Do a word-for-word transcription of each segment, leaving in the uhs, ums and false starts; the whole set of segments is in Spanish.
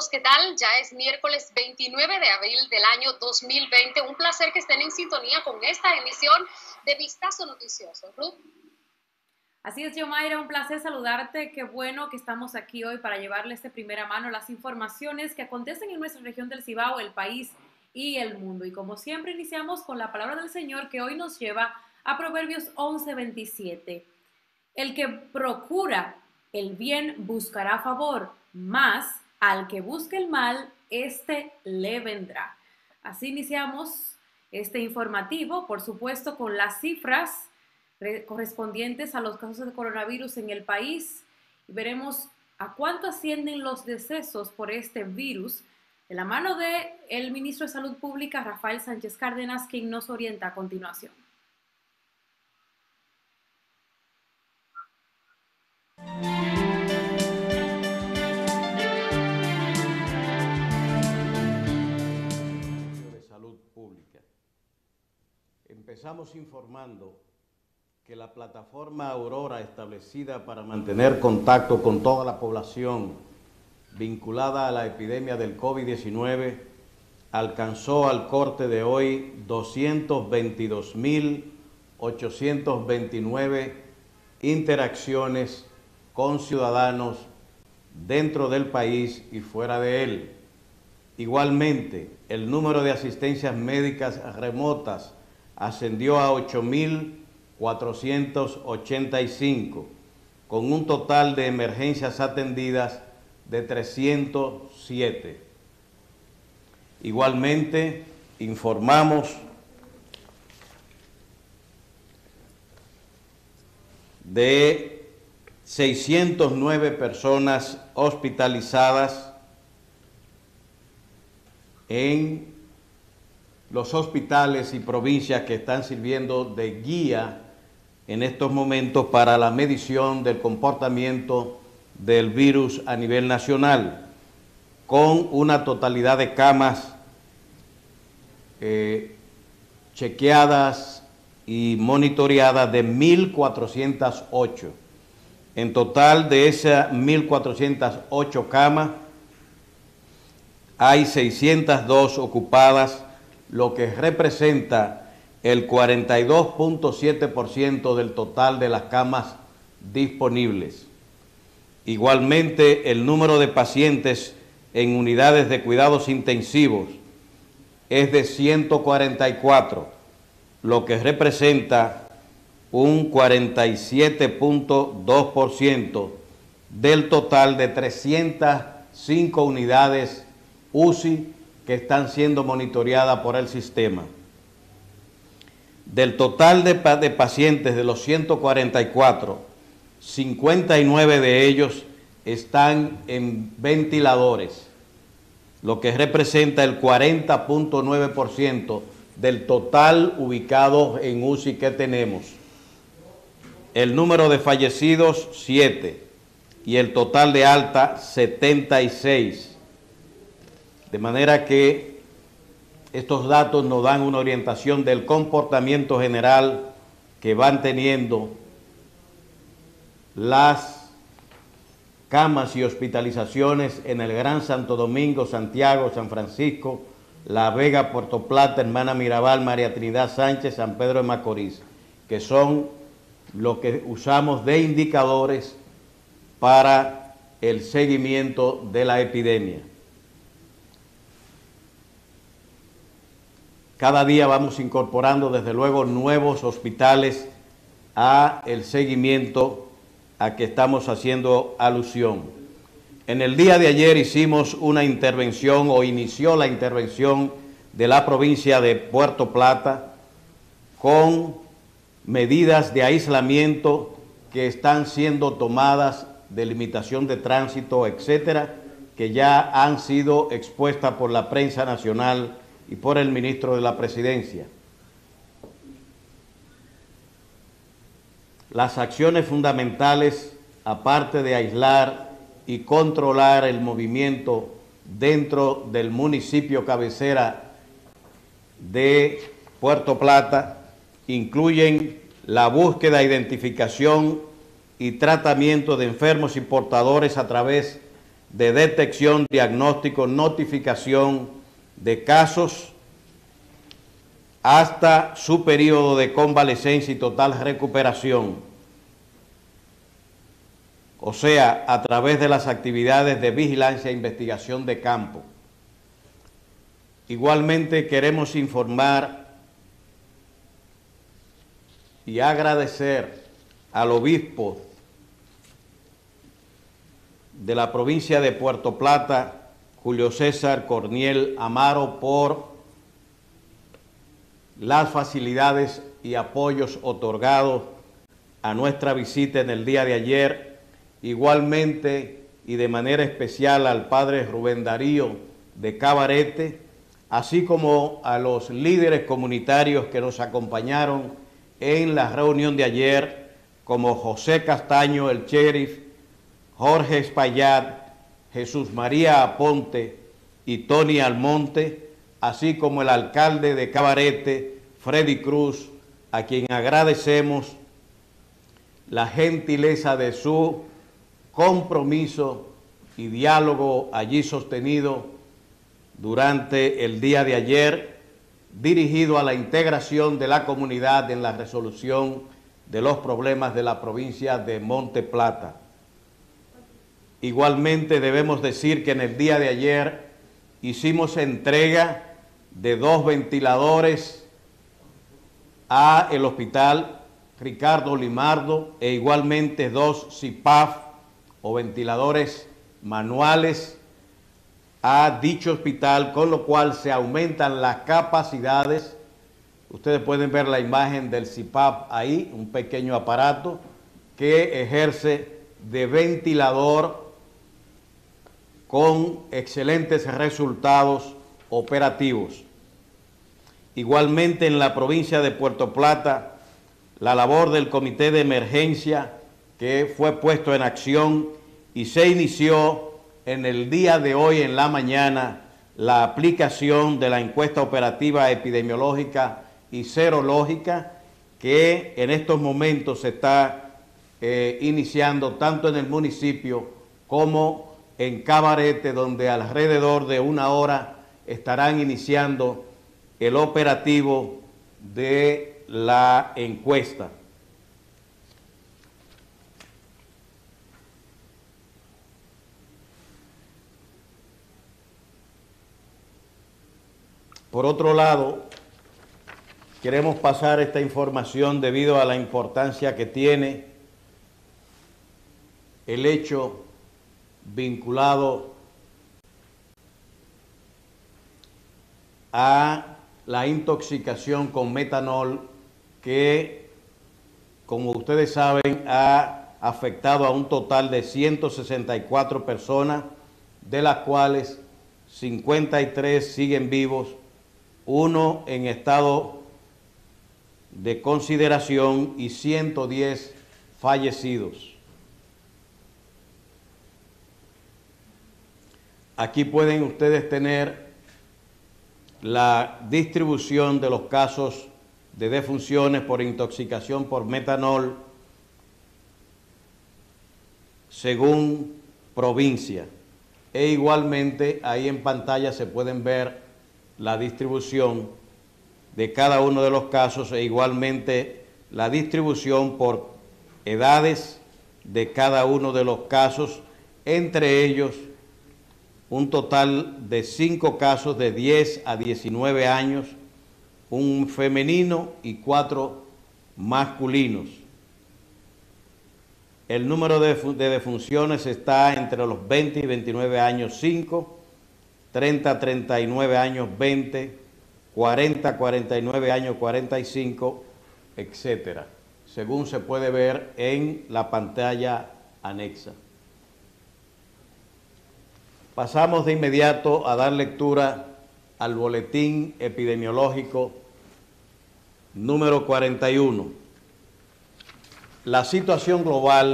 ¿qué tal? Ya es miércoles veintinueve de abril del año dos mil veinte. Un placer que estén en sintonía con esta emisión de Vistazo Noticioso. Ruth. Así es, Yomaira, un placer saludarte. Qué bueno que estamos aquí hoy para llevarles de primera mano las informaciones que acontecen en nuestra región del Cibao, el país y el mundo. Y como siempre, iniciamos con la palabra del Señor que hoy nos lleva a Proverbios once veintisiete. El que procura el bien buscará favor, mas al que busque el mal, éste le vendrá. Así iniciamos este informativo, por supuesto, con las cifras correspondientes a los casos de coronavirus en el país. Y veremos a cuánto ascienden los decesos por este virus, de la mano del ministro de Salud Pública, Rafael Sánchez Cárdenas, quien nos orienta a continuación. De Salud Pública. Empezamos informando que la plataforma Aurora, establecida para mantener contacto con toda la población vinculada a la epidemia del COVID diecinueve, alcanzó al corte de hoy doscientos veintidós mil ochocientos veintinueve interacciones con ciudadanos dentro del país y fuera de él. Igualmente, el número de asistencias médicas remotas ascendió a ocho mil cuatrocientos ochenta y cinco, con un total de emergencias atendidas de trescientos siete. Igualmente, informamos de seiscientas nueve personas hospitalizadas en los hospitales y provincias que están sirviendo de guía en estos momentos para la medición del comportamiento del virus a nivel nacional, con una totalidad de camas eh, chequeadas y monitoreadas de mil cuatrocientas ocho. En total de esas mil cuatrocientas ocho camas, hay seiscientas dos ocupadas, lo que representa el cuarenta y dos punto siete por ciento del total de las camas disponibles. Igualmente, el número de pacientes en unidades de cuidados intensivos es de ciento cuarenta y cuatro, lo que representa un cuarenta y siete punto dos por ciento del total de trescientas cinco unidades U C I que están siendo monitoreadas por el sistema. Del total de, de pacientes de los ciento cuarenta y cuatro, cincuenta y nueve de ellos están en ventiladores, lo que representa el cuarenta punto nueve por ciento del total ubicado en U C I que tenemos. El número de fallecidos, siete, y el total de alta, setenta y seis. De manera que estos datos nos dan una orientación del comportamiento general que van teniendo las camas y hospitalizaciones en el Gran Santo Domingo, Santiago, San Francisco, La Vega, Puerto Plata, Hermana Mirabal, María Trinidad Sánchez, San Pedro de Macorís, que son lo que usamos de indicadores para el seguimiento de la epidemia. Cada día vamos incorporando, desde luego, nuevos hospitales a el seguimiento a que estamos haciendo alusión. En el día de ayer hicimos una intervención, o inició la intervención de la provincia de Puerto Plata con medidas de aislamiento que están siendo tomadas, de limitación de tránsito, etcétera, que ya han sido expuestas por la prensa nacional y por el ministro de la Presidencia. Las acciones fundamentales, aparte de aislar y controlar el movimiento dentro del municipio cabecera de Puerto Plata, incluyen la búsqueda, identificación y tratamiento de enfermos y portadores a través de detección, diagnóstico, notificación de casos hasta su periodo de convalecencia y total recuperación, o sea, a través de las actividades de vigilancia e investigación de campo. Igualmente queremos informar y agradecer al obispo de la provincia de Puerto Plata, Julio César Corniel Amaro, por las facilidades y apoyos otorgados a nuestra visita en el día de ayer. Igualmente y de manera especial al padre Rubén Darío de Cabarete, así como a los líderes comunitarios que nos acompañaron en la reunión de ayer, como José Castaño, el sheriff, Jorge Espaillat, Jesús María Aponte y Tony Almonte, así como el alcalde de Cabarete, Freddy Cruz, a quien agradecemos la gentileza de su compromiso y diálogo allí sostenido durante el día de ayer, dirigido a la integración de la comunidad en la resolución de los problemas de la provincia de Monte Plata. Igualmente debemos decir que en el día de ayer hicimos entrega de dos ventiladores a el hospital Ricardo Limardo e igualmente dos C I P A F o ventiladores manuales a dicho hospital, con lo cual se aumentan las capacidades. Ustedes pueden ver la imagen del C I P A F ahí, un pequeño aparato que ejerce de ventilador con excelentes resultados operativos. Igualmente en la provincia de Puerto Plata, la labor del comité de emergencia que fue puesto en acción y se inició en el día de hoy en la mañana la aplicación de la encuesta operativa epidemiológica y serológica que en estos momentos se está eh, iniciando tanto en el municipio como en Cabarete, donde alrededor de una hora estarán iniciando el operativo de la encuesta. Por otro lado, queremos pasar esta información debido a la importancia que tiene el hecho vinculado a la intoxicación con metanol que, como ustedes saben, ha afectado a un total de ciento sesenta y cuatro personas, de las cuales cincuenta y tres siguen vivos, uno en estado de consideración y ciento diez fallecidos. Aquí pueden ustedes tener la distribución de los casos de defunciones por intoxicación por metanol según provincia. E igualmente ahí en pantalla se pueden ver la distribución de cada uno de los casos e igualmente la distribución por edades de cada uno de los casos, entre ellos un total de cinco casos de diez a diecinueve años, un femenino y cuatro masculinos. El número de, de defunciones está entre los veinte y veintinueve años cinco, treinta a treinta y nueve años veinte, cuarenta a cuarenta y nueve años cuarenta y cinco, etcétera, según se puede ver en la pantalla anexa. Pasamos de inmediato a dar lectura al boletín epidemiológico número cuarenta y uno. La situación global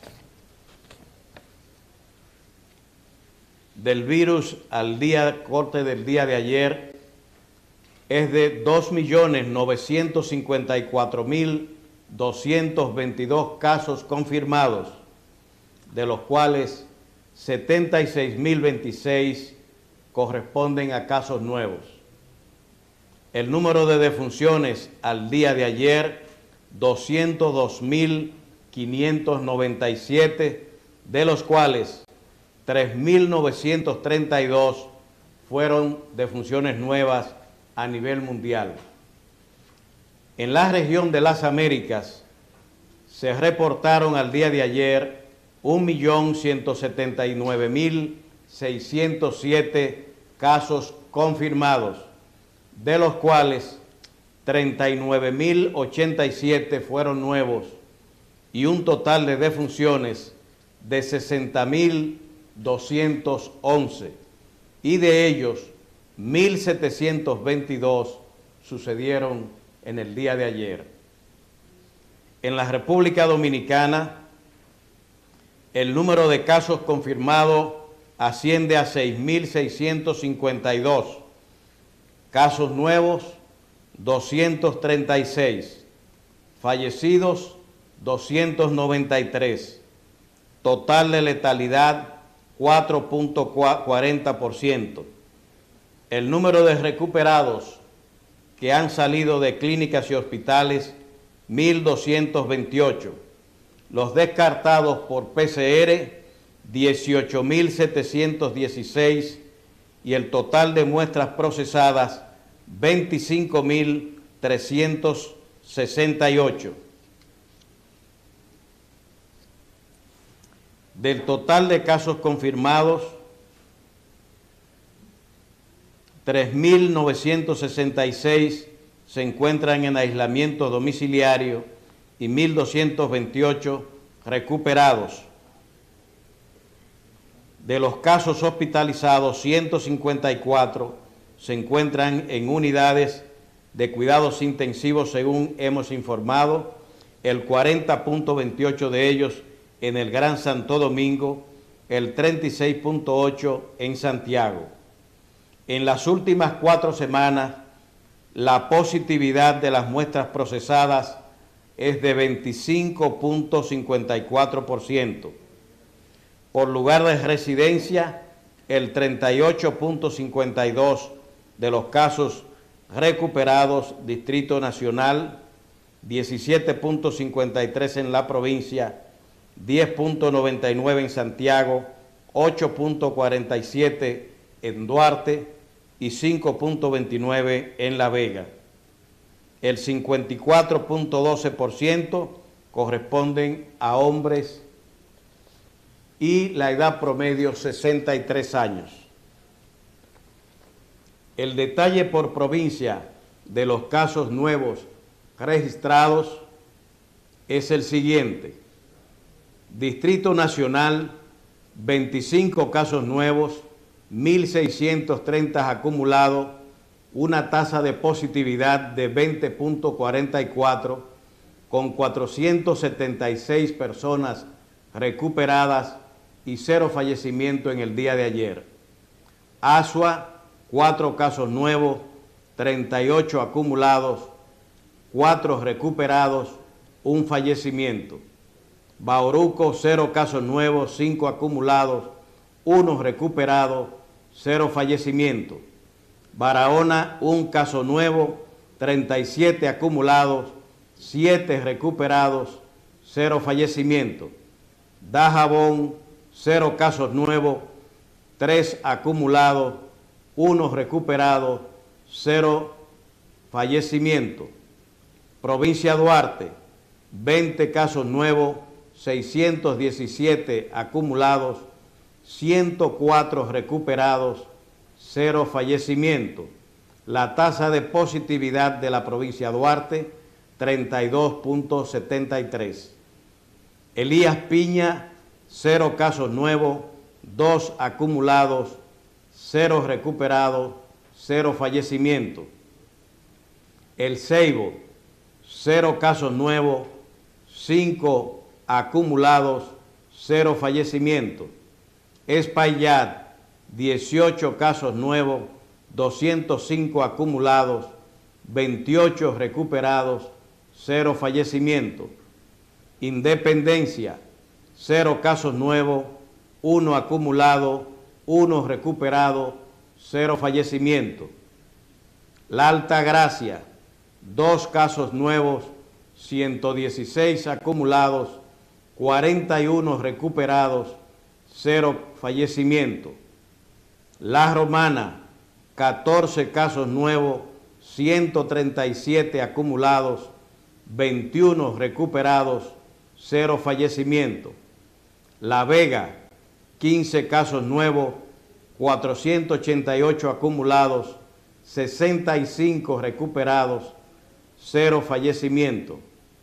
del virus al día corte del día de ayer es de dos millones novecientos cincuenta y cuatro mil doscientos veintidós casos confirmados, de los cuales setenta y seis mil veintiséis corresponden a casos nuevos. El número de defunciones al día de ayer, doscientos dos mil quinientos noventa y siete, de los cuales tres mil novecientos treinta y dos fueron defunciones nuevas a nivel mundial. En la región de las Américas se reportaron al día de ayer un millón ciento setenta y nueve mil seiscientos siete casos confirmados, de los cuales treinta y nueve mil ochenta y siete fueron nuevos y un total de defunciones de sesenta mil doscientos once, y de ellos mil setecientos veintidós sucedieron en el día de ayer. En la República Dominicana, el número de casos confirmados asciende a seis mil seiscientos cincuenta y dos, casos nuevos doscientos treinta y seis, fallecidos doscientos noventa y tres, total de letalidad cuatro punto cuarenta por ciento. El número de recuperados que han salido de clínicas y hospitales, mil doscientos veintiocho. Los descartados por P C R, dieciocho mil setecientos dieciséis, y el total de muestras procesadas, veinticinco mil trescientos sesenta y ocho. Del total de casos confirmados, tres mil novecientos sesenta y seis se encuentran en aislamiento domiciliario y mil doscientos veintiocho recuperados. De los casos hospitalizados, ciento cincuenta y cuatro se encuentran en unidades de cuidados intensivos, según hemos informado, el cuarenta punto veintiocho de ellos en el Gran Santo Domingo, el treinta y seis punto ocho en Santiago. En las últimas cuatro semanas, la positividad de las muestras procesadas es de veinticinco punto cincuenta y cuatro por ciento. Por lugar de residencia, el treinta y ocho punto cincuenta y dos por ciento de los casos recuperados, Distrito Nacional, diecisiete punto cincuenta y tres por ciento en la provincia, diez punto noventa y nueve por ciento en Santiago, ocho punto cuarenta y siete por ciento en Duarte y cinco punto veintinueve por ciento en La Vega. El cincuenta y cuatro punto doce por ciento corresponden a hombres y la edad promedio sesenta y tres años. El detalle por provincia de los casos nuevos registrados es el siguiente. Distrito Nacional, veinticinco casos nuevos, mil seiscientos treinta acumulados, una tasa de positividad de veinte punto cuarenta y cuatro, con cuatrocientas setenta y seis personas recuperadas y cero fallecimiento en el día de ayer. Asua, cuatro casos nuevos, treinta y ocho acumulados, cuatro recuperados, un fallecimiento. Bauruco, cero casos nuevos, cinco acumulados, uno recuperado, cero fallecimiento. Barahona, un caso nuevo, treinta y siete acumulados, siete recuperados, cero fallecimiento. Dajabón, cero casos nuevos, tres acumulados, uno recuperado, cero fallecimiento. Provincia Duarte, veinte casos nuevos, seiscientos diecisiete acumulados, ciento cuatro recuperados, cero fallecimiento. La tasa de positividad de la provincia Duarte, treinta y dos punto setenta y tres. Elías Piña, cero casos nuevos, dos acumulados, cero recuperados, cero fallecimiento. El Ceibo, cero casos nuevos, cinco acumulados, cero fallecimiento. Espaillat, dieciocho casos nuevos, doscientos cinco acumulados, veintiocho recuperados, cero fallecimiento. Independencia, cero casos nuevos, uno acumulado, uno recuperado, cero fallecimientos. La Altagracia, dos casos nuevos, ciento dieciséis acumulados, cuarenta y uno recuperados, cero fallecimientos. La Romana, catorce casos nuevos, ciento treinta y siete acumulados, veintiuno recuperados, cero fallecimientos. La Vega, quince casos nuevos, cuatrocientos ochenta y ocho acumulados, sesenta y cinco recuperados, cero fallecimientos.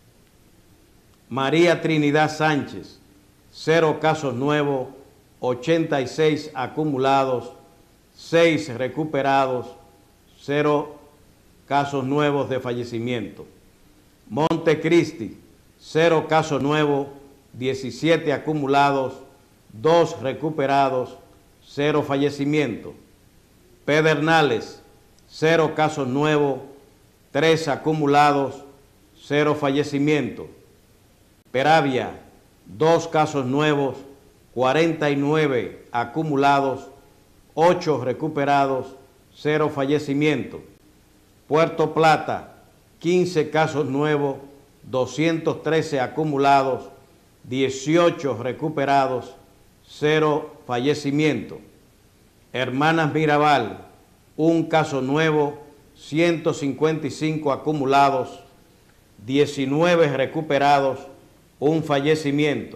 María Trinidad Sánchez, cero casos nuevos, ochenta y seis acumulados, seis recuperados, cero casos nuevos de fallecimiento. Montecristi, cero casos nuevos, diecisiete acumulados, dos recuperados, cero fallecimiento. Pedernales, cero casos nuevos, tres acumulados, cero fallecimiento. Peravia, dos casos nuevos, cuarenta y nueve acumulados, ocho recuperados, cero fallecimiento. Puerto Plata, quince casos nuevos, doscientos trece acumulados, dieciocho recuperados, cero fallecimiento. Hermanas Mirabal, un caso nuevo, ciento cincuenta y cinco acumulados, diecinueve recuperados, un fallecimiento.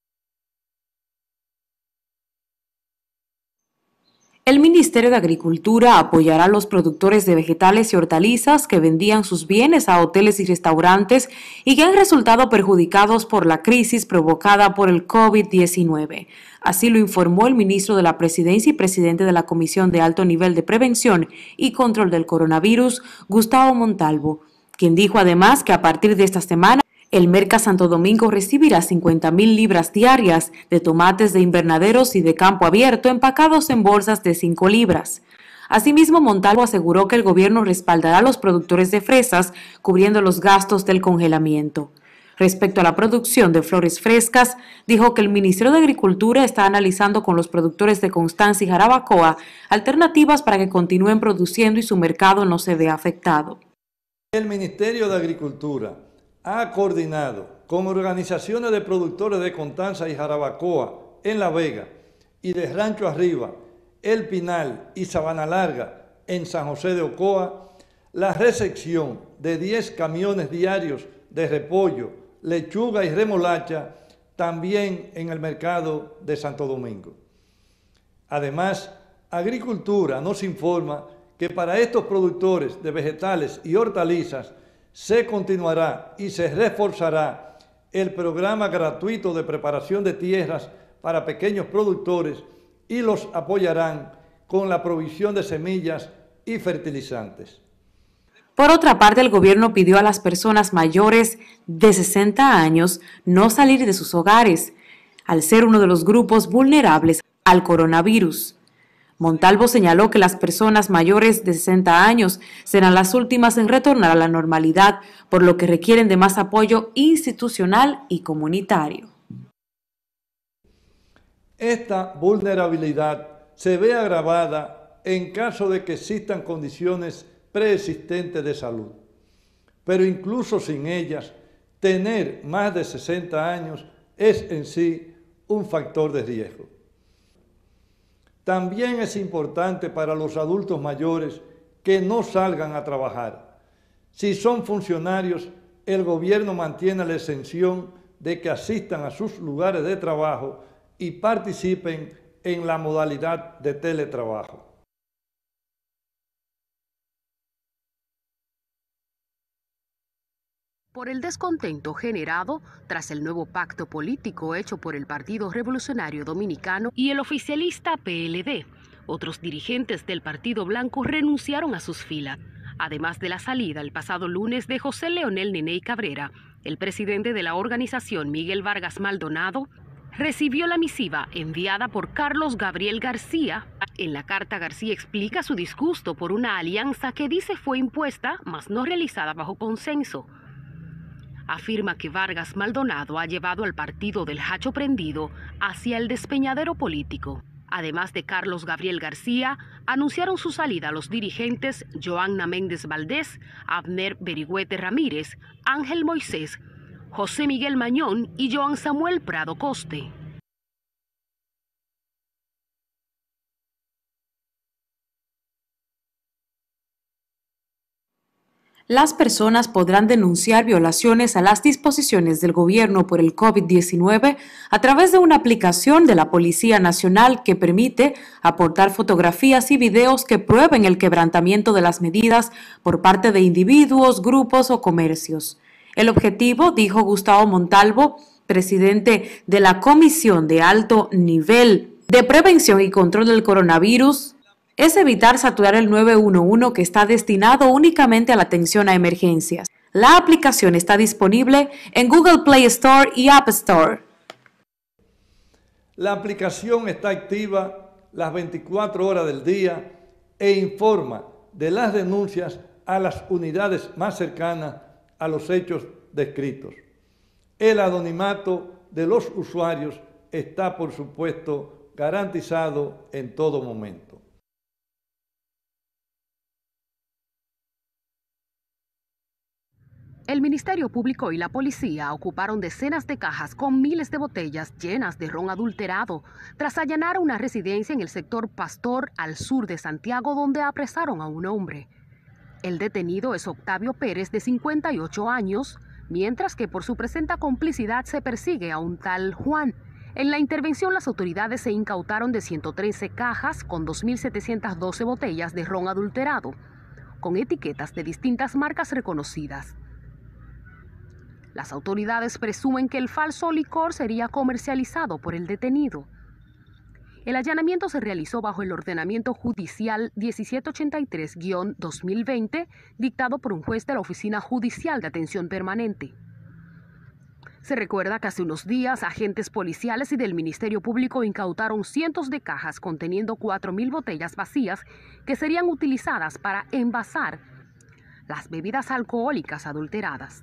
El Ministerio de Agricultura apoyará a los productores de vegetales y hortalizas que vendían sus bienes a hoteles y restaurantes y que han resultado perjudicados por la crisis provocada por el COVID diecinueve. Así lo informó el ministro de la Presidencia y presidente de la Comisión de Alto Nivel de Prevención y Control del Coronavirus, Gustavo Montalvo, quien dijo además que a partir de esta semana el Merca Santo Domingo recibirá cincuenta mil libras diarias de tomates de invernaderos y de campo abierto empacados en bolsas de cinco libras. Asimismo, Montalvo aseguró que el gobierno respaldará a los productores de fresas cubriendo los gastos del congelamiento. Respecto a la producción de flores frescas, dijo que el Ministerio de Agricultura está analizando con los productores de Constanza y Jarabacoa alternativas para que continúen produciendo y su mercado no se vea afectado. El Ministerio de Agricultura ha coordinado con organizaciones de productores de Constanza y Jarabacoa en La Vega y de Rancho Arriba, El Pinal y Sabana Larga en San José de Ocoa la recepción de diez camiones diarios de repollo, lechuga y remolacha también en el mercado de Santo Domingo. Además, Agricultura nos informa que para estos productores de vegetales y hortalizas se continuará y se reforzará el programa gratuito de preparación de tierras para pequeños productores y los apoyarán con la provisión de semillas y fertilizantes. Por otra parte, el gobierno pidió a las personas mayores de sesenta años no salir de sus hogares, al ser uno de los grupos vulnerables al coronavirus. Montalvo señaló que las personas mayores de sesenta años serán las últimas en retornar a la normalidad, por lo que requieren de más apoyo institucional y comunitario. Esta vulnerabilidad se ve agravada en caso de que existan condiciones preexistentes de salud, pero incluso sin ellas, tener más de sesenta años es en sí un factor de riesgo. También es importante para los adultos mayores que no salgan a trabajar. Si son funcionarios, el gobierno mantiene la exención de que asistan a sus lugares de trabajo y participen en la modalidad de teletrabajo. Por el descontento generado tras el nuevo pacto político hecho por el Partido Revolucionario Dominicano y el oficialista P L D, otros dirigentes del Partido Blanco renunciaron a sus filas. Además de la salida el pasado lunes de José Leonel Neney Cabrera, el presidente de la organización Miguel Vargas Maldonado recibió la misiva enviada por Carlos Gabriel García. En la carta, García explica su disgusto por una alianza que dice fue impuesta, mas no realizada bajo consenso. afirma que Vargas Maldonado ha llevado al partido del Hacho Prendido hacia el despeñadero político. Además de Carlos Gabriel García, anunciaron su salida los dirigentes Joanna Méndez Valdés, Abner Berigüete Ramírez, Ángel Moisés, José Miguel Mañón y Joan Samuel Prado Coste. Las personas podrán denunciar violaciones a las disposiciones del gobierno por el COVID diecinueve a través de una aplicación de la Policía Nacional que permite aportar fotografías y videos que prueben el quebrantamiento de las medidas por parte de individuos, grupos o comercios. El objetivo, dijo Gustavo Montalvo, presidente de la Comisión de Alto Nivel de Prevención y Control del Coronavirus, es evitar saturar el nueve uno uno que está destinado únicamente a la atención a emergencias. La aplicación está disponible en Google Play Store y App Store. La aplicación está activa las veinticuatro horas del día e informa de las denuncias a las unidades más cercanas a los hechos descritos. El anonimato de los usuarios está, por supuesto, garantizado en todo momento. El Ministerio Público y la policía ocuparon decenas de cajas con miles de botellas llenas de ron adulterado tras allanar una residencia en el sector Pastor al sur de Santiago, donde apresaron a un hombre. El detenido es Octavio Pérez, de cincuenta y ocho años, mientras que por su presunta complicidad se persigue a un tal Juan. En la intervención, las autoridades se incautaron de ciento trece cajas con dos mil setecientas doce botellas de ron adulterado, con etiquetas de distintas marcas reconocidas. Las autoridades presumen que el falso licor sería comercializado por el detenido. El allanamiento se realizó bajo el ordenamiento judicial diecisiete ochenta y tres guión dos mil veinte, dictado por un juez de la Oficina Judicial de Atención Permanente. Se recuerda que hace unos días agentes policiales y del Ministerio Público incautaron cientos de cajas conteniendo cuatro mil botellas vacías que serían utilizadas para envasar las bebidas alcohólicas adulteradas.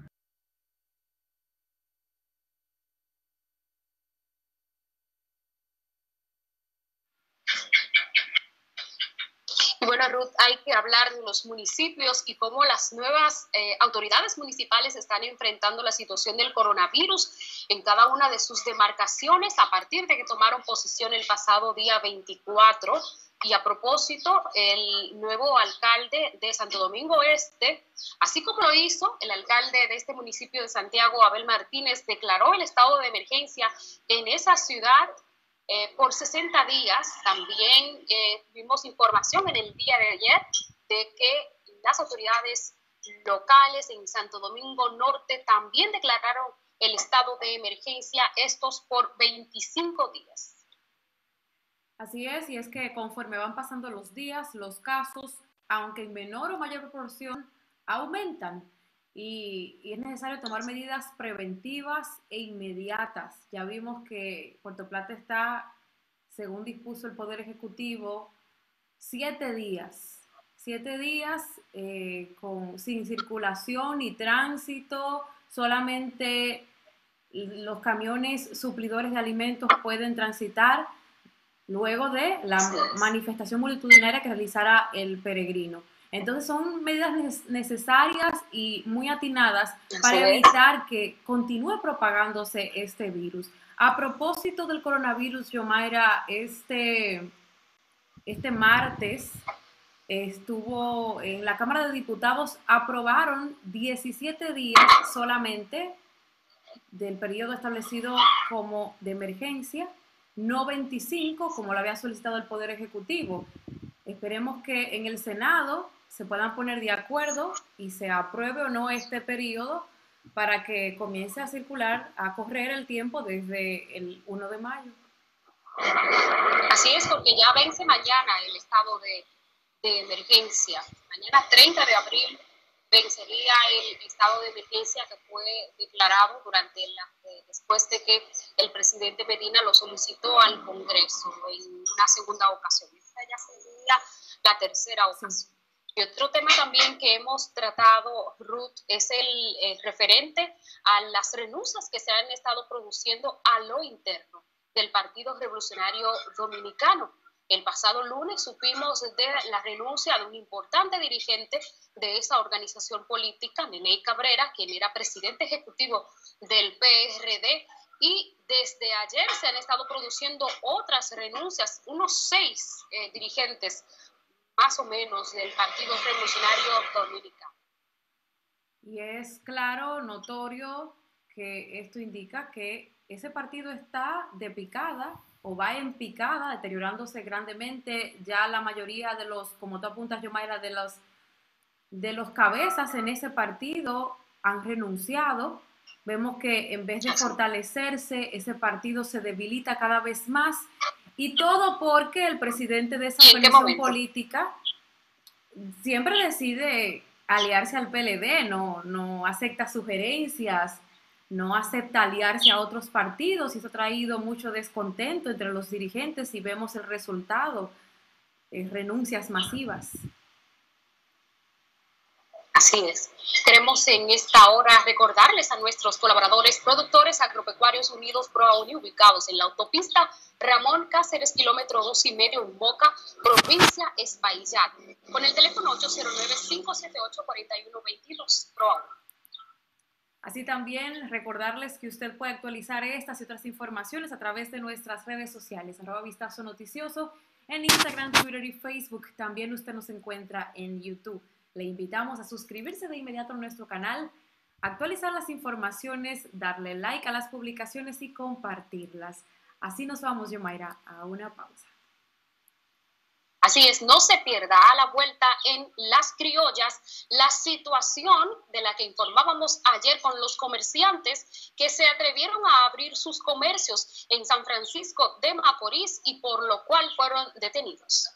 Y bueno, Ruth, hay que hablar de los municipios y cómo las nuevas eh, autoridades municipales están enfrentando la situación del coronavirus en cada una de sus demarcaciones a partir de que tomaron posición el pasado día veinticuatro. Y a propósito, el nuevo alcalde de Santo Domingo Este, así como lo hizo el alcalde de este municipio de Santiago, Abel Martínez, declaró el estado de emergencia en esa ciudad Eh, por sesenta días. También eh, tuvimos información en el día de ayer de que las autoridades locales en Santo Domingo Norte también declararon el estado de emergencia, estos por veinticinco días. Así es, y es que conforme van pasando los días, los casos, aunque en menor o mayor proporción, aumentan. Y, y es necesario tomar medidas preventivas e inmediatas. Ya vimos que Puerto Plata está, según dispuso el Poder Ejecutivo, siete días, siete días eh, con, sin circulación ni tránsito, solamente los camiones suplidores de alimentos pueden transitar luego de la manifestación multitudinaria que realizará el peregrino. Entonces son medidas necesarias y muy atinadas para evitar que continúe propagándose este virus. A propósito del coronavirus, Yomaira, este, este martes estuvo en la Cámara de Diputados, aprobaron diecisiete días solamente del periodo establecido como de emergencia, no veinticinco como lo había solicitado el Poder Ejecutivo. Esperemos que en el Senado se puedan poner de acuerdo y se apruebe o no este periodo para que comience a circular, a correr el tiempo desde el primero de mayo. Así es, porque ya vence mañana el estado de, de emergencia. Mañana treinta de abril vencería el estado de emergencia que fue declarado durante la, eh, después de que el presidente Medina lo solicitó al Congreso en una segunda ocasión. Esta ya sería la tercera ocasión. Y otro tema también que hemos tratado, Ruth, es el, el referente a las renuncias que se han estado produciendo a lo interno del Partido Revolucionario Dominicano. El pasado lunes supimos de la renuncia de un importante dirigente de esa organización política, Neney Cabrera, quien era presidente ejecutivo del P R D, y desde ayer se han estado produciendo otras renuncias, unos seis eh, dirigentes más o menos del Partido Revolucionario Dominicano. Y es claro, notorio, que esto indica que ese partido está de picada o va en picada, deteriorándose grandemente. Ya la mayoría de los, como tú apuntas, Yomaira, de los, de los cabezas en ese partido han renunciado. Vemos que en vez de fortalecerse, ese partido se debilita cada vez más. Y todo porque el presidente de esa organización política siempre decide aliarse al P L D, no, no acepta sugerencias, no acepta aliarse a otros partidos, y eso ha traído mucho descontento entre los dirigentes, y vemos el resultado, eh, renuncias masivas. Así es. Queremos en esta hora recordarles a nuestros colaboradores productores agropecuarios Unidos ProAuni, ubicados en la autopista Ramón Cáceres, kilómetro dos y medio en Moca, provincia Espaillat, con el teléfono ocho cero nueve, cinco siete ocho, cuatro uno dos dos, ProAuni. Así también recordarles que usted puede actualizar estas y otras informaciones a través de nuestras redes sociales, arroba Vistazo Noticioso, en Instagram, Twitter y Facebook. También usted nos encuentra en YouTube. Le invitamos a suscribirse de inmediato a nuestro canal, actualizar las informaciones, darle like a las publicaciones y compartirlas. Así nos vamos, Yomaira, a una pausa. Así es, no se pierda a la vuelta en Las Criollas la situación de la que informábamos ayer con los comerciantes que se atrevieron a abrir sus comercios en San Francisco de Macorís y por lo cual fueron detenidos.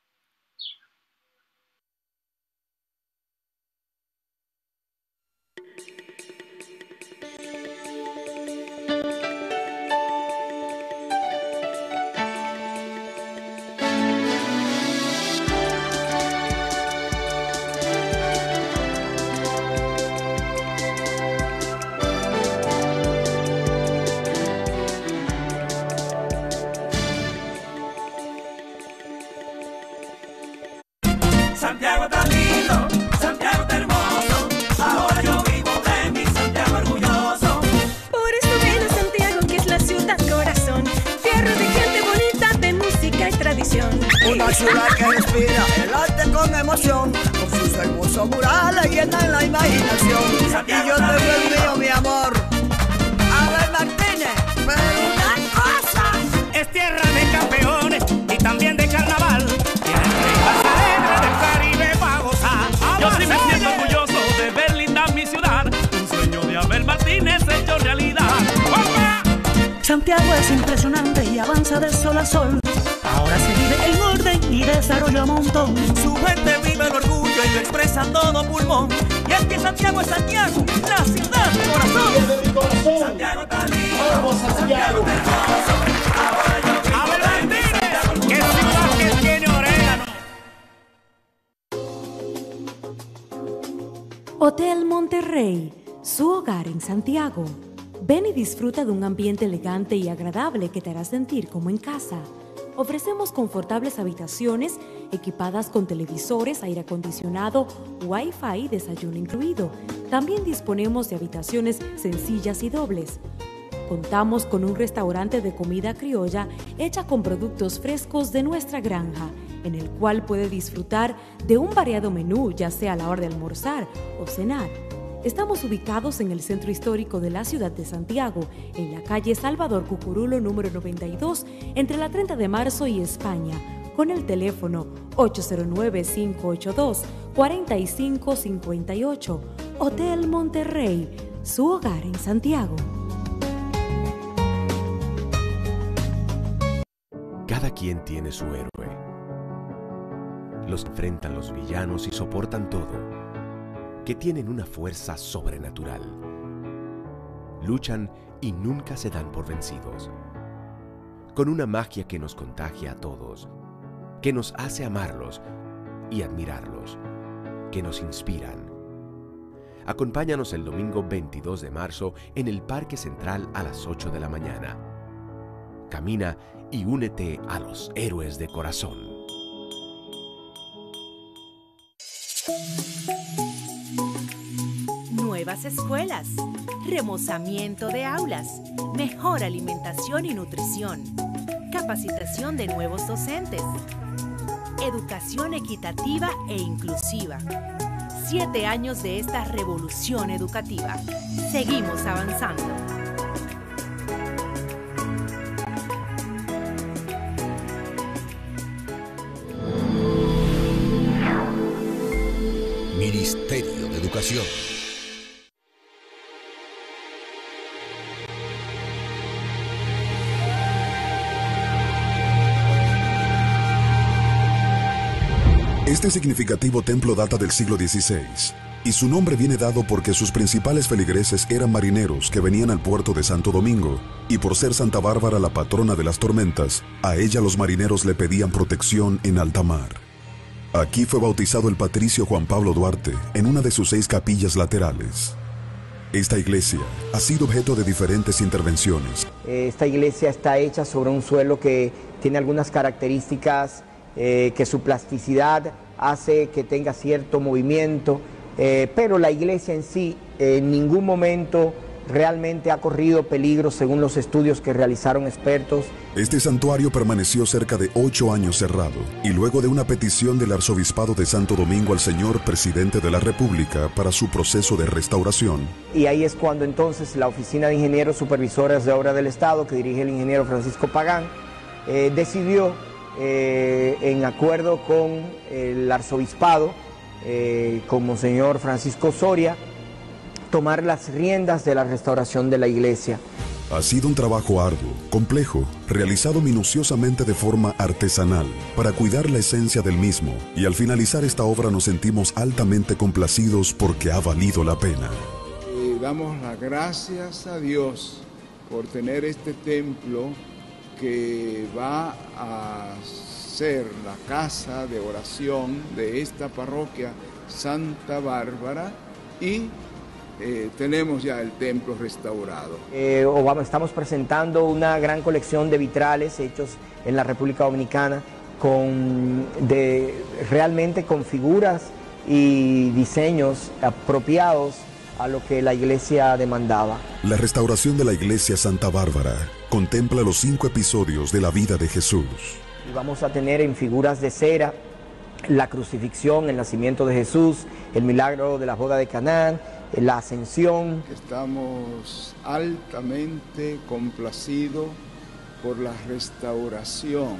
Santiago está lindo, Santiago está hermoso, ahora yo vivo de mi Santiago orgulloso. Por eso ven a Santiago, que es la ciudad corazón, tierra de gente bonita, de música y tradición. Una ciudad que respira el arte con emoción, con sus hermosos murales llenan la imaginación. Santiago y yo está te veo el lindo, mío, mi amor. Abel Martínez, pero una cosa. es tierra de campeones y también de carnaval. Del Caribe pa' gozar. Yo sí me siento orgulloso de ver linda mi ciudad, un sueño de Abel Martínez hecho realidad. ¡Opa! Santiago es impresionante y avanza de sol a sol. Ahora se vive en orden y desarrollo a montón. Su gente vive el orgullo y lo expresa a todo pulmón. Y es que Santiago es Santiago, la ciudad corazón. Desde mi corazón, Santiago está lindo, vamos Santiago. Santiago está hermoso, ahora yo vivo Abel de mi Martínez, Santiago que orgulloso. ciudad que tiene orégano. Hotel Monterrey, su hogar en Santiago. Ven y disfruta de un ambiente elegante y agradable que te hará sentir como en casa. Ofrecemos confortables habitaciones equipadas con televisores, aire acondicionado, Wi-Fi y desayuno incluido. También disponemos de habitaciones sencillas y dobles. Contamos con un restaurante de comida criolla hecha con productos frescos de nuestra granja, en el cual puede disfrutar de un variado menú, ya sea a la hora de almorzar o cenar. Estamos ubicados en el centro histórico de la ciudad de Santiago, en la calle Salvador Cucurulo número noventa y dos, entre la treinta de marzo y España, con el teléfono ocho cero nueve, cinco ocho dos, cuatro cinco cinco ocho. Hotel Monterrey, su hogar en Santiago. Cada quien tiene su héroe. Los que enfrentan los villanos y soportan todo, que tienen una fuerza sobrenatural. Luchan y nunca se dan por vencidos. Con una magia que nos contagia a todos, que nos hace amarlos y admirarlos. que nos inspiran. Acompáñanos el domingo veintidós de marzo en el Parque Central a las ocho de la mañana. Camina y únete a los héroes de corazón. Nuevas escuelas, remozamiento de aulas, mejor alimentación y nutrición, capacitación de nuevos docentes, educación equitativa e inclusiva. Siete años de esta revolución educativa. Seguimos avanzando. Ministerio de Educación. Este significativo templo data del siglo dieciséis, y su nombre viene dado porque sus principales feligreses eran marineros que venían al puerto de Santo Domingo, y por ser Santa Bárbara la patrona de las tormentas, a ella los marineros le pedían protección en alta mar. Aquí fue bautizado el patricio Juan Pablo Duarte en una de sus seis capillas laterales. Esta iglesia ha sido objeto de diferentes intervenciones. Esta iglesia está hecha sobre un suelo que tiene algunas características eh, que su plasticidad hace que tenga cierto movimiento, eh, pero la iglesia en sí eh, en ningún momento realmente ha corrido peligro según los estudios que realizaron expertos. Este santuario permaneció cerca de ocho años cerrado y luego de una petición del Arzobispado de Santo Domingo al señor Presidente de la República para su proceso de restauración. Y ahí es cuando entonces la Oficina de Ingenieros Supervisores de Obra del Estado, que dirige el ingeniero Francisco Pagán, eh, decidió, eh, en acuerdo con el Arzobispado, eh, con Monseñor Francisco Soria, tomar las riendas de la restauración de la iglesia. Ha sido un trabajo arduo, complejo, realizado minuciosamente de forma artesanal, para cuidar la esencia del mismo, y al finalizar esta obra nos sentimos altamente complacidos porque ha valido la pena. Y damos las gracias a Dios por tener este templo que va a ser la casa de oración de esta parroquia Santa Bárbara, y Eh, tenemos ya el templo restaurado. Eh, o vamos, estamos presentando una gran colección de vitrales hechos en la República Dominicana, con, de, realmente con figuras y diseños apropiados a lo que la iglesia demandaba. La restauración de la iglesia Santa Bárbara contempla los cinco episodios de la vida de Jesús. Y vamos a tener en figuras de cera la crucifixión, el nacimiento de Jesús, el milagro de la boda de Canaán, la ascensión. Estamos altamente complacidos por la restauración.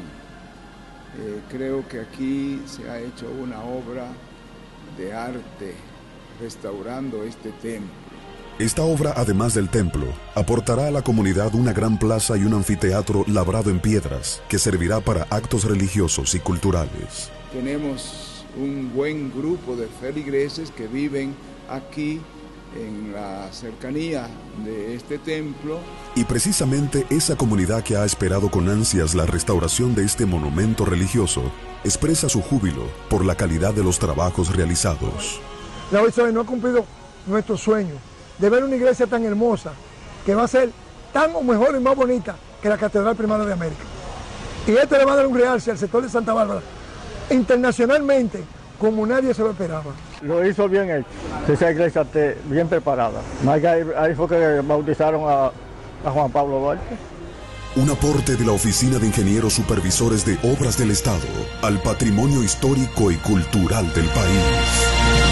Eh, creo que aquí se ha hecho una obra de arte restaurando este templo. Esta obra, además del templo, aportará a la comunidad una gran plaza y un anfiteatro labrado en piedras que servirá para actos religiosos y culturales. Tenemos un buen grupo de feligreses que viven aquí en la cercanía de este templo. Y precisamente esa comunidad que ha esperado con ansias la restauración de este monumento religioso expresa su júbilo por la calidad de los trabajos realizados. La O I C no ha cumplido nuestro sueño de ver una iglesia tan hermosa que va a ser tan o mejor y más bonita que la Catedral Primada de América. Y este le va a dar un realce al sector de Santa Bárbara internacionalmente como nadie se lo esperaba. Lo hizo bien hecho, esa iglesia esté bien preparada. Ahí, ahí fue que bautizaron a, a Juan Pablo Duarte. Un aporte de la Oficina de Ingenieros Supervisores de Obras del Estado al patrimonio histórico y cultural del país.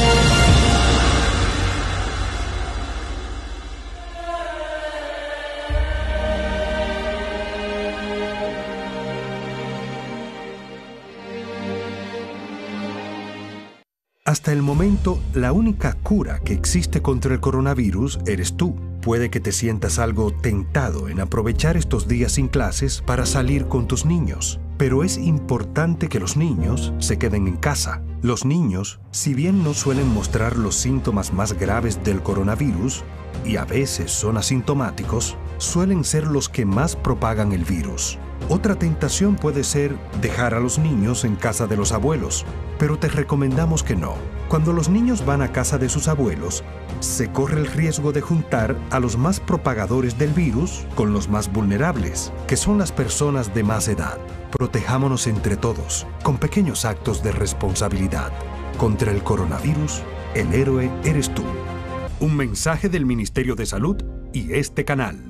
Hasta el momento, la única cura que existe contra el coronavirus eres tú. Puede que te sientas algo tentado en aprovechar estos días sin clases para salir con tus niños. Pero es importante que los niños se queden en casa. Los niños, si bien no suelen mostrar los síntomas más graves del coronavirus, y a veces son asintomáticos, suelen ser los que más propagan el virus. Otra tentación puede ser dejar a los niños en casa de los abuelos, pero te recomendamos que no. Cuando los niños van a casa de sus abuelos, se corre el riesgo de juntar a los más propagadores del virus con los más vulnerables, que son las personas de más edad. Protejámonos entre todos, con pequeños actos de responsabilidad. Contra el coronavirus, el héroe eres tú. Un mensaje del Ministerio de Salud y este canal.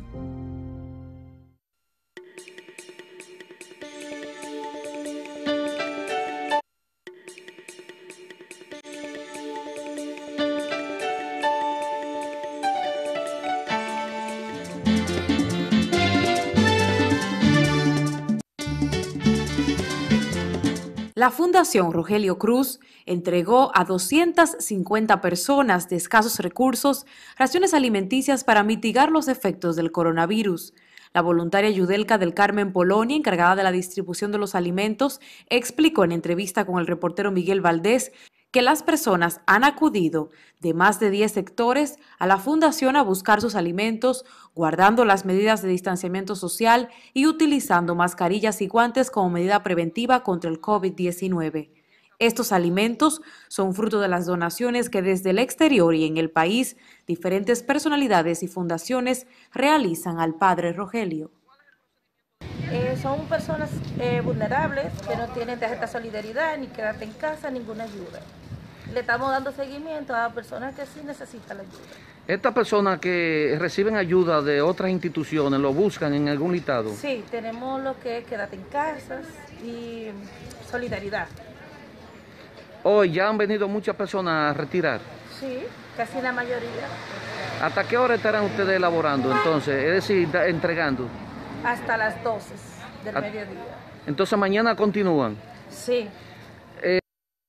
La Fundación Rogelio Cruz entregó a doscientas cincuenta personas de escasos recursos raciones alimenticias para mitigar los efectos del coronavirus. La voluntaria Yudelka del Carmen Polonia, encargada de la distribución de los alimentos, explicó en entrevista con el reportero Miguel Valdés que las personas han acudido de más de diez sectores a la fundación a buscar sus alimentos, guardando las medidas de distanciamiento social y utilizando mascarillas y guantes como medida preventiva contra el COVID diecinueve. Estos alimentos son fruto de las donaciones que desde el exterior y en el país diferentes personalidades y fundaciones realizan al Padre Rogelio. Eh, son personas eh, vulnerables que no tienen tarjeta solidaridad, ni quédate en casa, ninguna ayuda. Le estamos dando seguimiento a personas que sí necesitan la ayuda. ¿Estas personas que reciben ayuda de otras instituciones lo buscan en algún listado? Sí, tenemos lo que es quédate en casa y solidaridad. Hoy ya han venido muchas personas a retirar. Sí, casi la mayoría. ¿Hasta qué hora estarán ustedes elaborando entonces? Es decir, da, entregando. Hasta las doce del a, mediodía. Entonces mañana continúan. Sí. Eh,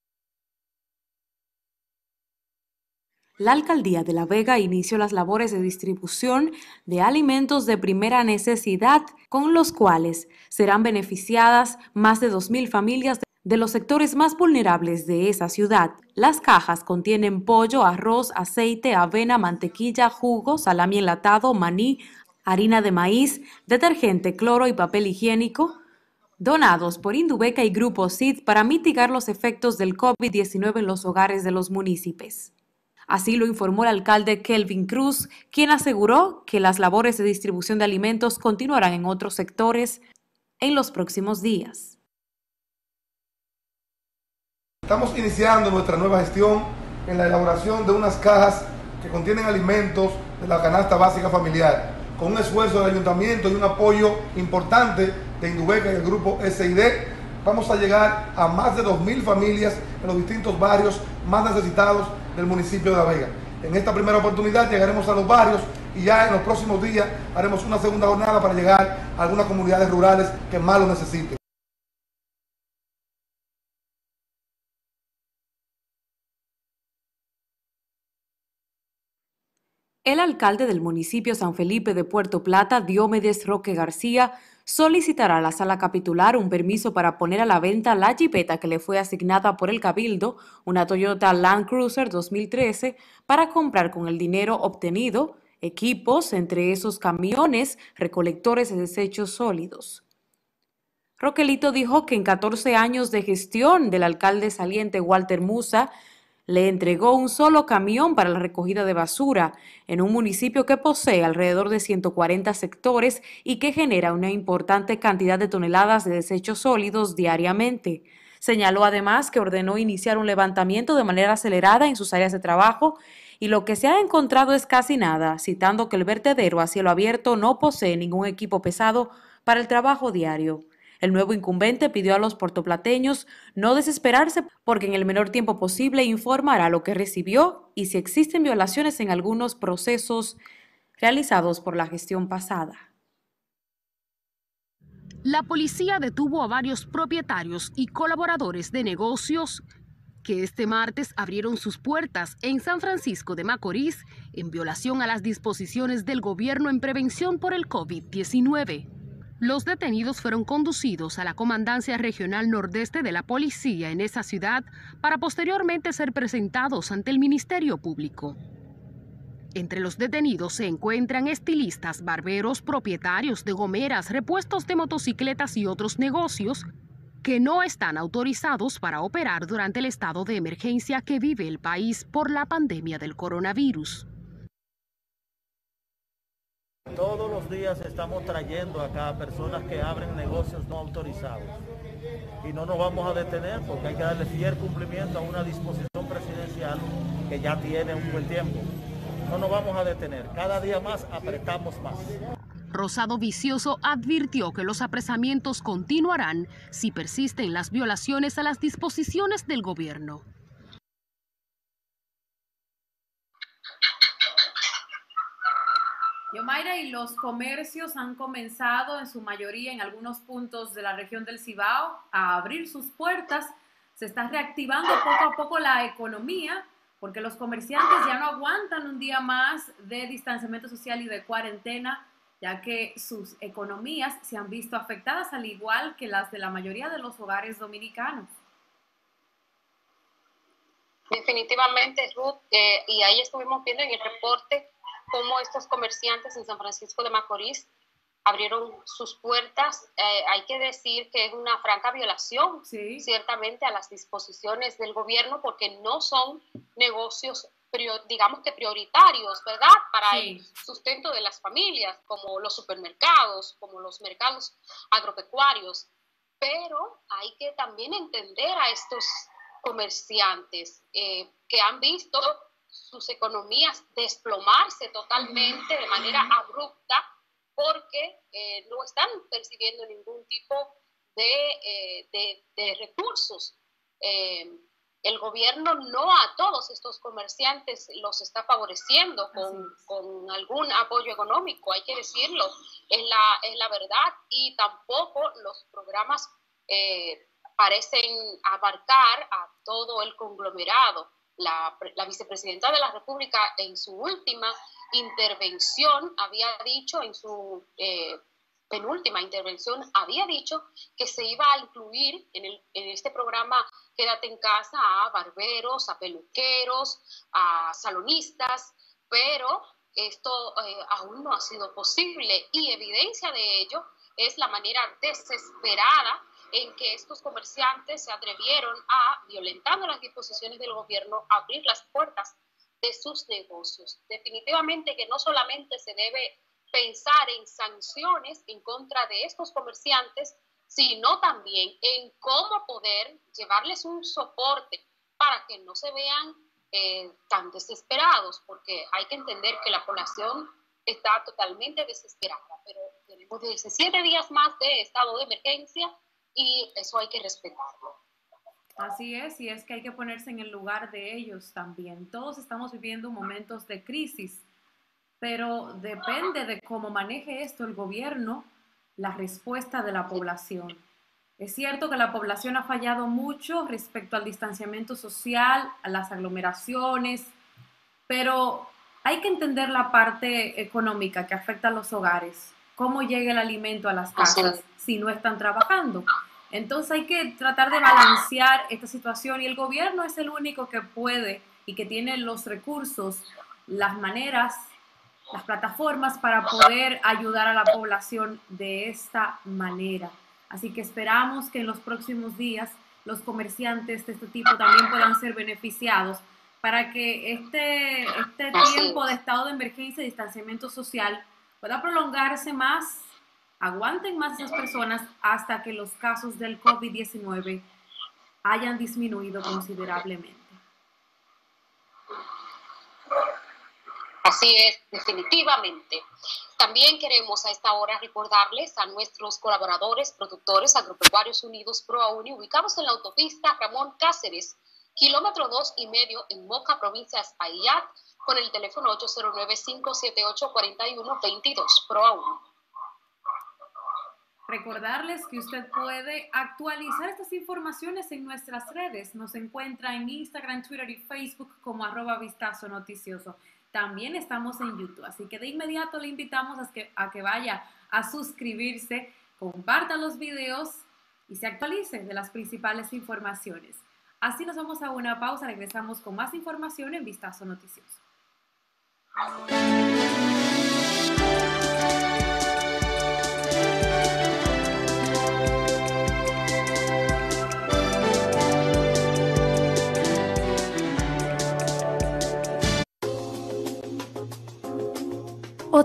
La Alcaldía de La Vega inició las labores de distribución de alimentos de primera necesidad, con los cuales serán beneficiadas más de dos mil familias de los sectores más vulnerables de esa ciudad. Las cajas contienen pollo, arroz, aceite, avena, mantequilla, jugo, salami enlatado, maní, harina de maíz, detergente, cloro y papel higiénico, donados por Indubeca y Grupo C I D para mitigar los efectos del COVID diecinueve en los hogares de los municipios. Así lo informó el alcalde Kelvin Cruz, quien aseguró que las labores de distribución de alimentos continuarán en otros sectores en los próximos días. Estamos iniciando nuestra nueva gestión en la elaboración de unas cajas que contienen alimentos de la canasta básica familiar, con un esfuerzo del ayuntamiento y un apoyo importante de Indubeca y el grupo S I D. Vamos a llegar a más de dos mil familias en los distintos barrios más necesitados del municipio de La Vega. En esta primera oportunidad llegaremos a los barrios y ya en los próximos días haremos una segunda jornada para llegar a algunas comunidades rurales que más lo necesiten. El alcalde del municipio San Felipe de Puerto Plata, Diomedes Roque García, solicitará a la sala capitular un permiso para poner a la venta la jipeta que le fue asignada por el Cabildo, una Toyota Land Cruiser dos mil trece, para comprar con el dinero obtenido equipos, entre esos camiones recolectores de desechos sólidos. Roquelito dijo que en catorce años de gestión del alcalde saliente Walter Musa, le entregó un solo camión para la recogida de basura en un municipio que posee alrededor de ciento cuarenta sectores y que genera una importante cantidad de toneladas de desechos sólidos diariamente. Señaló además que ordenó iniciar un levantamiento de manera acelerada en sus áreas de trabajo y lo que se ha encontrado es casi nada, citando que el vertedero a cielo abierto no posee ningún equipo pesado para el trabajo diario. El nuevo incumbente pidió a los puertoplateños no desesperarse porque en el menor tiempo posible informará lo que recibió y si existen violaciones en algunos procesos realizados por la gestión pasada. La policía detuvo a varios propietarios y colaboradores de negocios que este martes abrieron sus puertas en San Francisco de Macorís en violación a las disposiciones del gobierno en prevención por el COVID diecinueve. Los detenidos fueron conducidos a la Comandancia Regional Nordeste de la Policía en esa ciudad para posteriormente ser presentados ante el Ministerio Público. Entre los detenidos se encuentran estilistas, barberos, propietarios de gomeras, repuestos de motocicletas y otros negocios que no están autorizados para operar durante el estado de emergencia que vive el país por la pandemia del coronavirus. Todos los días estamos trayendo acá personas que abren negocios no autorizados y no nos vamos a detener porque hay que darle fiel cumplimiento a una disposición presidencial que ya tiene un buen tiempo. No nos vamos a detener, cada día más apretamos más. Rosado Vicioso advirtió que los apresamientos continuarán si persisten las violaciones a las disposiciones del gobierno. Yomaira, y los comercios han comenzado en su mayoría en algunos puntos de la región del Cibao a abrir sus puertas. Se está reactivando poco a poco la economía porque los comerciantes ya no aguantan un día más de distanciamiento social y de cuarentena, ya que sus economías se han visto afectadas al igual que las de la mayoría de los hogares dominicanos. Definitivamente, Ruth, eh, y ahí estuvimos viendo en el reporte cómo estos comerciantes en San Francisco de Macorís abrieron sus puertas. Eh, hay que decir que es una franca violación, sí, ciertamente, a las disposiciones del gobierno, porque no son negocios, digamos que prioritarios, ¿verdad?, para sí. el sustento de las familias, como los supermercados, como los mercados agropecuarios. Pero hay que también entender a estos comerciantes eh, que han visto sus economías desplomarse totalmente de manera abrupta porque eh, no están percibiendo ningún tipo de, eh, de, de recursos. Eh, el gobierno no a todos estos comerciantes los está favoreciendo con, con algún apoyo económico, hay que decirlo, es la, es la verdad, y tampoco los programas eh, parecen abarcar a todo el conglomerado. La, la vicepresidenta de la República en su última intervención había dicho, en su eh, penúltima intervención, había dicho que se iba a incluir en, el, en este programa Quédate en Casa a barberos, a peluqueros, a salonistas, pero esto eh, aún no ha sido posible, y evidencia de ello es la manera desesperada en que estos comerciantes se atrevieron a, violentando las disposiciones del gobierno, a abrir las puertas de sus negocios. Definitivamente que no solamente se debe pensar en sanciones en contra de estos comerciantes, sino también en cómo poder llevarles un soporte para que no se vean eh, tan desesperados, porque hay que entender que la población está totalmente desesperada, pero tenemos diecisiete días más de estado de emergencia y eso hay que respetarlo. Así es, y es que hay que ponerse en el lugar de ellos también. Todos estamos viviendo momentos de crisis, pero depende de cómo maneje esto el gobierno, la respuesta de la población. Es cierto que la población ha fallado mucho respecto al distanciamiento social, a las aglomeraciones, pero hay que entender la parte económica que afecta a los hogares. Cómo llega el alimento a las casas si no están trabajando. Entonces hay que tratar de balancear esta situación, y el gobierno es el único que puede y que tiene los recursos, las maneras, las plataformas para poder ayudar a la población de esta manera. Así que esperamos que en los próximos días los comerciantes de este tipo también puedan ser beneficiados para que este, este tiempo de estado de emergencia y distanciamiento social pueda prolongarse más, aguanten más esas personas hasta que los casos del COVID diecinueve hayan disminuido considerablemente. Así es, definitivamente. También queremos a esta hora recordarles a nuestros colaboradores, productores agropecuarios unidos ProAuni, ubicados en la autopista Ramón Cáceres, kilómetro dos y medio en Moca, provincia de Espaillat, con el teléfono ocho cero nueve, cinco siete ocho, cuatro uno dos dos, ProAuni. Recordarles que usted puede actualizar estas informaciones en nuestras redes. Nos encuentra en Instagram, Twitter y Facebook como arroba Vistazo Noticioso. También estamos en YouTube, así que de inmediato le invitamos a que, a que vaya a suscribirse, comparta los videos y se actualice de las principales informaciones. Así nos vamos a una pausa, regresamos con más información en Vistazo Noticioso.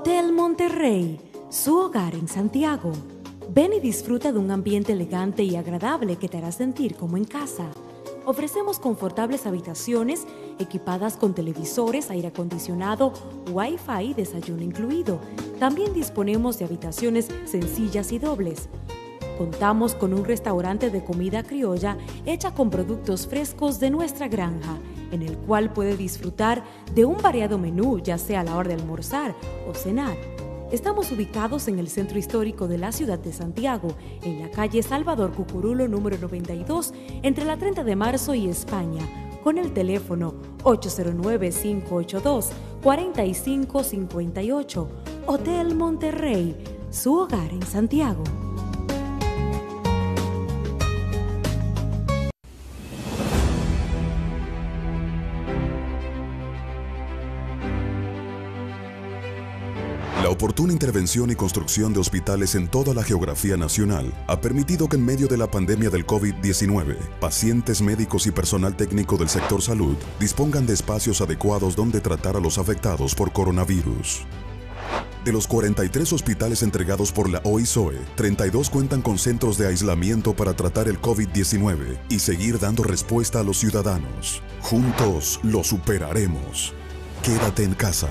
Hotel Monterrey, su hogar en Santiago. Ven y disfruta de un ambiente elegante y agradable que te hará sentir como en casa. Ofrecemos confortables habitaciones equipadas con televisores, aire acondicionado, Wi-Fi y desayuno incluido. También disponemos de habitaciones sencillas y dobles. Contamos con un restaurante de comida criolla hecha con productos frescos de nuestra granja, en el cual puede disfrutar de un variado menú, ya sea a la hora de almorzar o cenar. Estamos ubicados en el centro histórico de la ciudad de Santiago, en la calle Salvador Cucurulo número noventa y dos, entre la treinta de marzo y España, con el teléfono ocho cero nueve, cinco ocho dos, cuatro cinco cinco ocho. Hotel Monterrey, su hogar en Santiago. La oportuna intervención y construcción de hospitales en toda la geografía nacional ha permitido que en medio de la pandemia del COVID diecinueve, pacientes, médicos y personal técnico del sector salud dispongan de espacios adecuados donde tratar a los afectados por coronavirus. De los cuarenta y tres hospitales entregados por la O I S O E, treinta y dos cuentan con centros de aislamiento para tratar el COVID diecinueve y seguir dando respuesta a los ciudadanos. Juntos lo superaremos. Quédate en casa.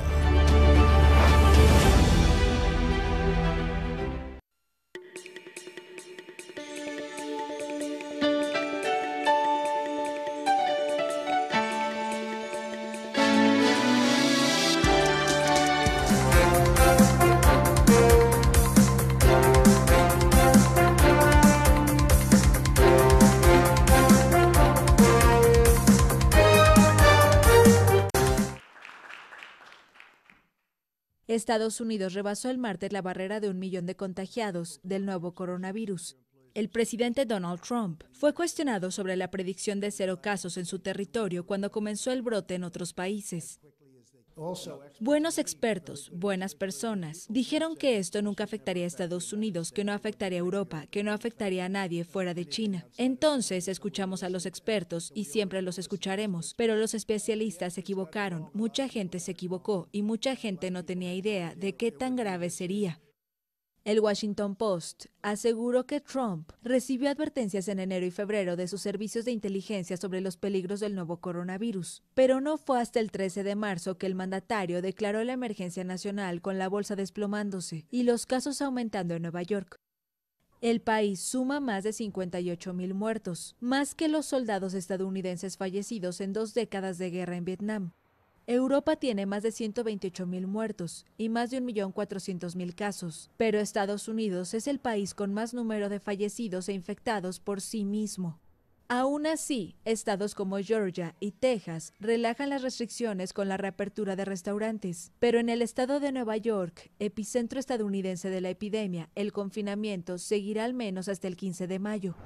Estados Unidos rebasó el martes la barrera de un millón de contagiados del nuevo coronavirus. El presidente Donald Trump fue cuestionado sobre la predicción de cero casos en su territorio cuando comenzó el brote en otros países. Buenos expertos, buenas personas, dijeron que esto nunca afectaría a Estados Unidos, que no afectaría a Europa, que no afectaría a nadie fuera de China. Entonces escuchamos a los expertos y siempre los escucharemos, pero los especialistas se equivocaron, mucha gente se equivocó y mucha gente no tenía idea de qué tan grave sería. El Washington Post aseguró que Trump recibió advertencias en enero y febrero de sus servicios de inteligencia sobre los peligros del nuevo coronavirus, pero no fue hasta el trece de marzo que el mandatario declaró la emergencia nacional con la bolsa desplomándose y los casos aumentando en Nueva York. El país suma más de cincuenta y ocho mil muertos, más que los soldados estadounidenses fallecidos en dos décadas de guerra en Vietnam. Europa tiene más de ciento veintiocho mil muertos y más de un millón cuatrocientos mil casos, pero Estados Unidos es el país con más número de fallecidos e infectados por sí mismo. Aún así, estados como Georgia y Texas relajan las restricciones con la reapertura de restaurantes, pero en el estado de Nueva York, epicentro estadounidense de la epidemia, el confinamiento seguirá al menos hasta el quince de mayo.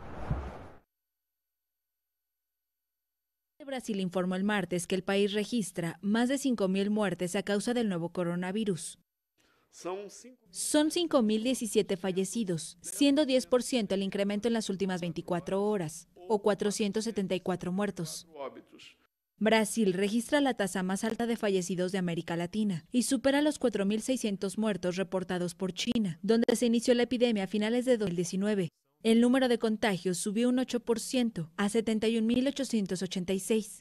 Brasil informó el martes que el país registra más de cinco mil muertes a causa del nuevo coronavirus. Son cinco mil diecisiete fallecidos, siendo diez por ciento el incremento en las últimas veinticuatro horas, o cuatrocientos setenta y cuatro muertos. Brasil registra la tasa más alta de fallecidos de América Latina y supera los cuatro mil seiscientos muertos reportados por China, donde se inició la epidemia a finales de dos mil diecinueve. El número de contagios subió un ocho por ciento a setenta y un mil ochocientos ochenta y seis.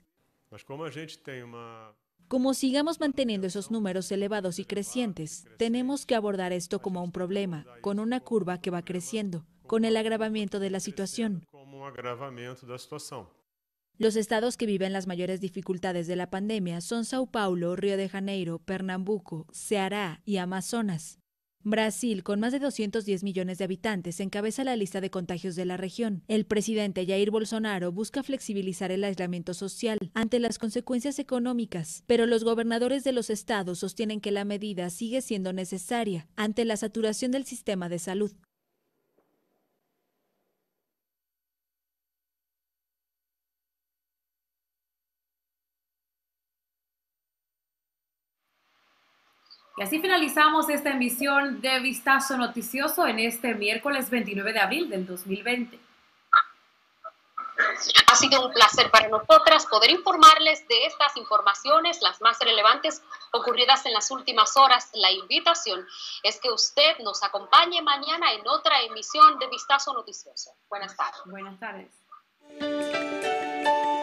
Como sigamos manteniendo esos números elevados y crecientes, tenemos que abordar esto como un problema, con una curva que va creciendo, con el agravamiento de la situación. Los estados que viven las mayores dificultades de la pandemia son Sao Paulo, Río de Janeiro, Pernambuco, Ceará y Amazonas. Brasil, con más de doscientos diez millones de habitantes, encabeza la lista de contagios de la región. El presidente Jair Bolsonaro busca flexibilizar el aislamiento social ante las consecuencias económicas, pero los gobernadores de los estados sostienen que la medida sigue siendo necesaria ante la saturación del sistema de salud. Y así finalizamos esta emisión de Vistazo Noticioso en este miércoles veintinueve de abril del dos mil veinte. Ha sido un placer para nosotras poder informarles de estas informaciones, las más relevantes ocurridas en las últimas horas. La invitación es que usted nos acompañe mañana en otra emisión de Vistazo Noticioso. Buenas tardes. Buenas tardes.